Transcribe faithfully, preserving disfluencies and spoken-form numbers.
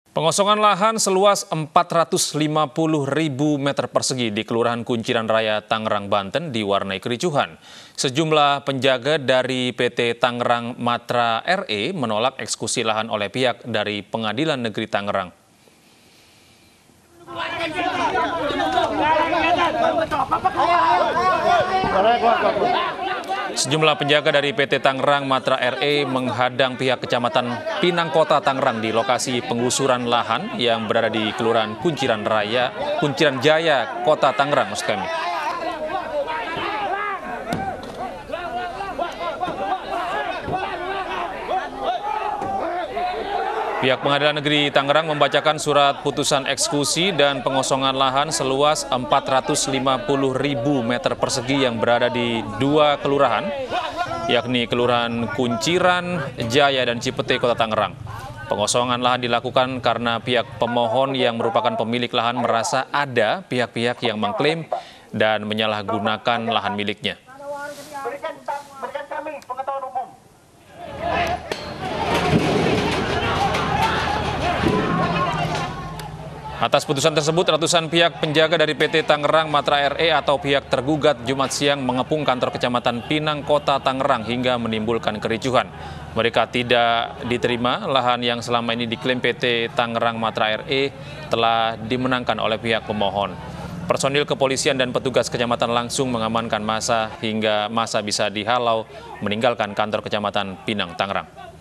Pengosongan lahan seluas empat ratus lima puluh ribu meter persegi di Kelurahan Kunciran Raya, Tangerang, Banten diwarnai kericuhan. Sejumlah penjaga dari P T Tangerang Matra R E menolak eksekusi lahan oleh pihak dari Pengadilan Negeri Tangerang. Sejumlah penjaga dari P T Tangerang Matra R E menghadang pihak Kecamatan Pinang Kota Tangerang di lokasi penggusuran lahan yang berada di Kelurahan Kunciran Raya, Kunciran Jaya, Kota Tangerang, maksud kami. Pihak Pengadilan Negeri Tangerang membacakan surat putusan eksekusi dan pengosongan lahan seluas empat ratus lima puluh ribu meter persegi yang berada di dua kelurahan, yakni Kelurahan Kunciran Jaya dan Cipete, Kota Tangerang. Pengosongan lahan dilakukan karena pihak pemohon yang merupakan pemilik lahan merasa ada pihak-pihak yang mengklaim dan menyalahgunakan lahan miliknya. Berikan, berikan kami pengetahuan umum. Atas putusan tersebut, ratusan pihak penjaga dari P T Tangerang Matra R E atau pihak tergugat Jumat siang mengepung kantor Kecamatan Pinang Kota Tangerang hingga menimbulkan kericuhan. Mereka tidak diterima lahan yang selama ini diklaim P T Tangerang Matra R E telah dimenangkan oleh pihak pemohon. Personil kepolisian dan petugas kecamatan langsung mengamankan massa hingga massa bisa dihalau meninggalkan kantor Kecamatan Pinang Tangerang.